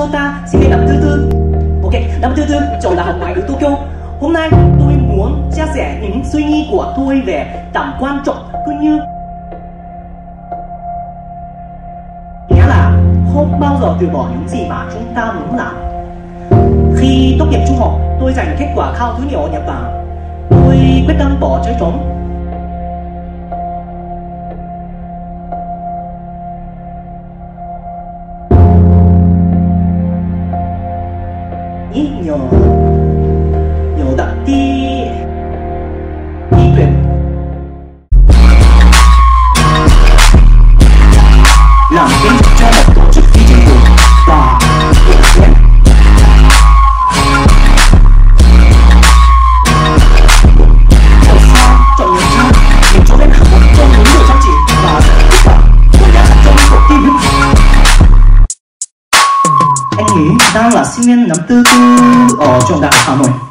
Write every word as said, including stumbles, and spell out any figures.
ta xin năm thứ tư. Ok, năm thứ tư trường đại học ngoại ngữ Tokyo. Hôm nay tôi muốn chia sẻ những suy nghĩ của tôi về tầm quan trọng cũng như nghĩa là không bao giờ từ bỏ những gì mà chúng ta muốn làm. Khi tốt nghiệp trung học, tôi giành kết quả khảo thứ nhiều ở Nhật Bản. Tôi quyết tâm bỏ chơi trốn. Ý nhờ nhờ đặt đi đi tuyển làm kiến trúc cho một tổ chức phi chính phủ và tuyển viên. Tại sao chọn người cha mình cho đến hạnh phúc cho những người chăm chỉ và kết quả của nhà trong cuộc thi? Anh nghĩ đang là sinh viên năm tư tư ở trường đại học Hà Nội.